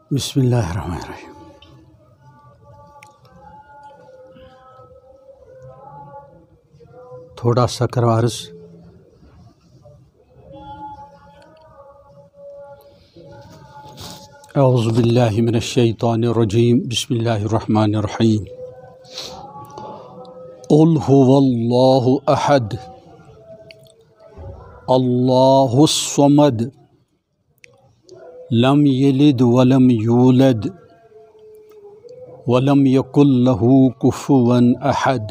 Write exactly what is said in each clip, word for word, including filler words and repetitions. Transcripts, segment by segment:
بسم اللہ الرحمن الرحیم۔ تھوڑا سا کرو عرض۔ اعوذ باللہ من الشیطان الرجیم، بسم اللہ الرحمن الرحیم۔ قل هو اللہ احد اللہ الصمد لم یلد ولم یولد ولم یکن لہ کفوا احد۔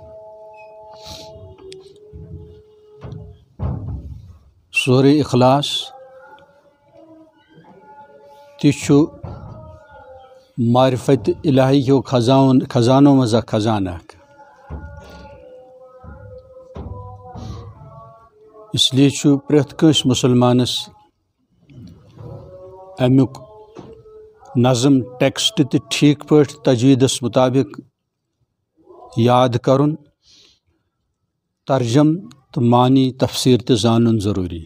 سورہ اخلاص تہ معرفت الہی کیو خزان خزانوں مز خزانہ، اس لیے پریت کنس مسلمانس امیک نظم ٹیکسٹ تہ ٹھیک پٲٹھۍ تجویدس مطابق یاد کرن، ترجم تو معنی تفسیر تہ زانن ضروری۔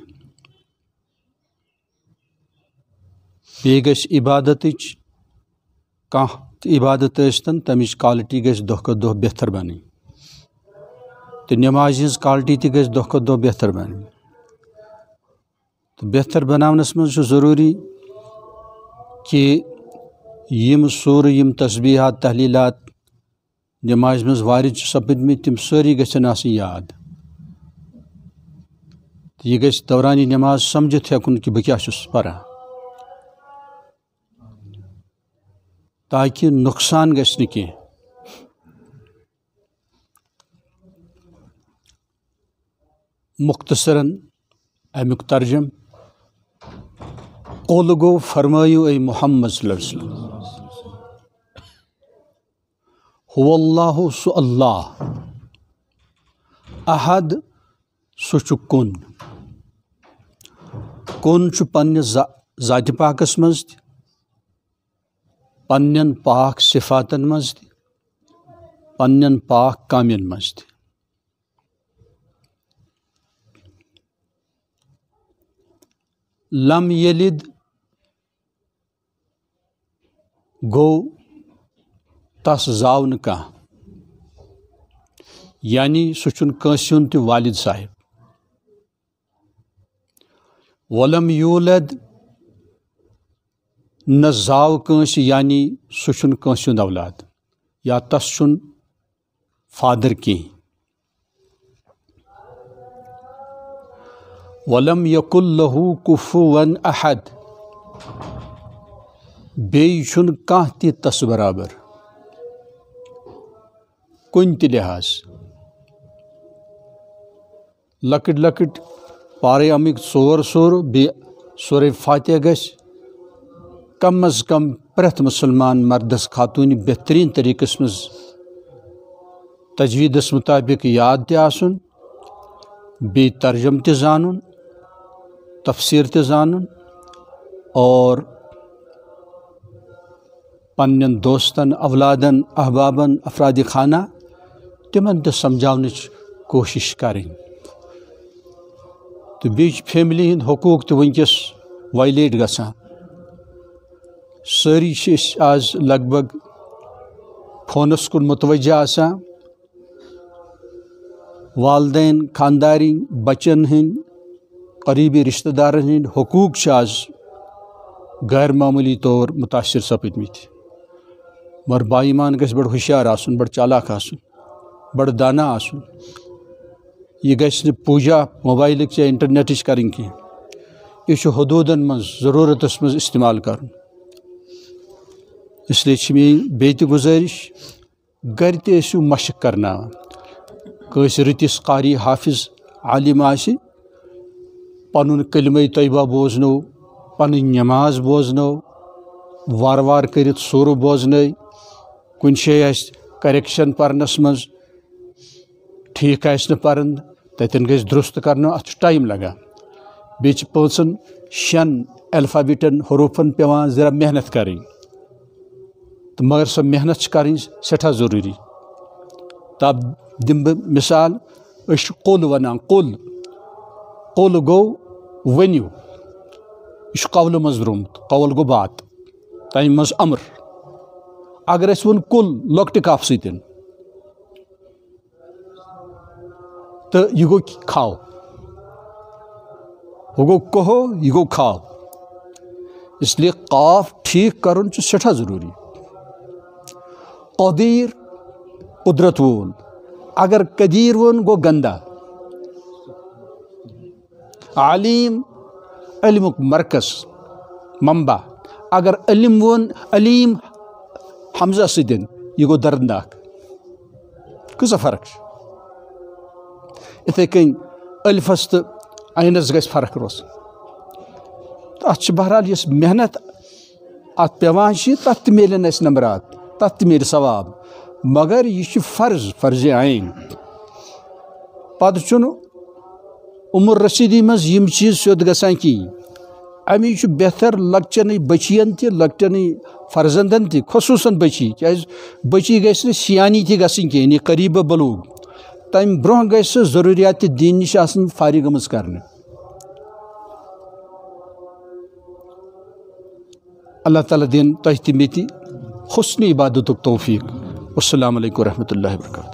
بیٚیہِ گژھِ عبادتٕچ کانٛہہ تہِ عبادت ٲسۍتن تمِچ کالٹی گژھِ دۄہ کھۄتہٕ دۄہ بہتر بنٕنۍ، تہٕ نٮ۪مازِ ہٕنٛز کالٹی تہِ گژھِ دۄہ کھۄتہٕ دۄہ بہتر بنٕنۍ۔ تہٕ بہتر بناونس منٛز چھُ ضروٗری کہ یم سورٕ یم تسبیحات تحلیلات نمازِ منٛز وارد چھِ سپٕدمٕتۍ تِم سٲری گژھن آسٕنۍ یاد، تہٕ یہِ گژھِ دورانِ نماز سمجھِتھ ہٮ۪کُن کہ بہٕ کیٛاہ چھُس پران، تاکہ نقصان گژھِ نہٕ کینٛہہ۔ مختصراً امیُک ترجم: قل گو فرمٲیِو اے محمد صلی اللہ علیہ وسلم، هو اللہ سُہ اللہ، احد سُہ چھُ کُن۔ کُن چھُ پننِس ذاتِ پاکس منٛز تہِ، پننٮ۪ن پاک صفاتن منٛز تہِ، پننٮ۪ن پاک کامٮ۪ن منٛز تہِ۔ لم یلد گوٚو تس زاو نہٕ کانٛہہ، یعنی سُہ چھُنہٕ کٲنٛسہِ ہُنٛد تہِ والد صاحب۔ ولم یولد نہ زاو کٲنٛسہِ، یعنی سُہ چھُنہٕ کٲنٛسہِ ہُنٛد اولاد یا تس چھُنہٕ فادر کینٛہہ۔ ولم یکن لہو کفوا احد، بیٚیہِ چھُنہٕ کانٛہہ تہِ تس برابر کُنہِ تہِ لحاظ۔ لۄکٕٹۍ لۄکٕٹۍ پارے امیِکۍ ژور سورٕ بیٚیہِ سورہ فاتحہ گژھِ کم از کم پرٛٮ۪تھ مُسلمان مردس خاتوٗنہِ بہتریٖن طریٖقس منٛز تجویٖدس مطابق یاد تہِ آسُن، بیٚیہِ ترجم تہِ زانُن، تفسیر تہِ زانُن، اور پننٮ۪ن دوستن، اولادن، احبابن، افرادِ خانہ تِمن تہِ سمجھاونٕچ کوٗشش کرٕنۍ۔ تہٕ بیٚیہِ چھِ فیملی ہٕنٛدۍ حقوٗق تہِ وٕنکٮ۪س وایلیٹ گژھان۔ سٲری چھِ أسۍ آز لگ بگ فونس کُن متوجہ آسان۔ والدین، خاندارِنۍ، بچن ہٕنٛدۍ، قریٖبی رشتہٕ دارن ہٕنٛدۍ حقوٗق چھِ آز غیر معموٗلی طور متاثر سپٕدمٕتۍ۔ مگر با ایمان گژھِ بڑٕ ہوشیار آسُن، بڑٕ چالاک آسُن، بڑٕ دانا آسُن۔ یہ گژھِ نہٕ پوٗجا موبائلٕچ یا انٹرنیٹٕچ کرٕنۍ کینٛہہ، یہِ چھُ حدوٗدن منٛز ضروٗرتس منٛز استعمال کرُن۔ اس لیے چھِ میٛٲنۍ بیٚیہِ تہِ گُزٲرِش، گرِ تہِ ٲسِو مشق کرناوان۔ کٲنٛسہِ رٕتِس قاری حافظ عالم آسہِ، پنُن کلمہ طیبہ بوزنو، پنٕنۍ نٮ۪ماز بوزنو، وارٕ وارٕ کٔرِتھ سورٕ بوزنٲے، کُنہِ جایہِ آسہِ کریکشن پرنس منٛز ٹھیٖک آسہِ نہٕ پران تتٮ۪ن گژھِ درست کرنہٕ، اتھ چھُ ٹایم لگان۔ بیٚیہِ چھِ پانٛژن شٮ۪ن الفابیٹن حروٗفن پیٚوان ذرا محنت کرٕنۍ، تہٕ مگر سۄ محنت چھِ کرٕنۍ سٮ۪ٹھاہ ضروٗری۔ تب دِمہٕ بہٕ مثال، أسۍ چھِ قُل ونان، قُل قُل گوٚو ؤنِو، یہ قول منٛز درٛومُت، قول گوٚو بات۔ تمہ مز امر اگر اس ون کل لۄکٹہِ کاف سۭتۍ تو یہ گو کھاو وہ گو کہو یہ گو کھاو اس لیے قاف ٹھیک کرن چھ سٹھا ضروری قدیر قدرت وول اگر قدیر ون گو گندا علیم علمک مرکز منبع اگر علم ون علیم حمزہ سدن یہ گو دردناک کسا فرق اتھے کن الفس تو اینس گژھِ فرق روز ات بہرحال اس محنت ات پیوان تت تہ ملن اس نمبرات تت تہ مل ثواب مگر یہ فرض فرض عین پتہ چھُنہٕ عمر رسیدی مز یم چیز سیود گژھان کہین امی بہتر لکچن بچین تہ لکٹن فرزندن تہ خصوصاً بچی کیاز بچی گژھِ نہٕ سیانی تہ گژھن کہین یہ قریب بلوغ تم برہ گژھِ سہ ضروریات دین نش آسن فارغ گٔمٕژ کرنہٕ اللہ تعالیٰ دین تہ تہ مے تہ حسن عبادتک توفیق والسلام علیکم ورحمۃ اللہ وبرکاتہ.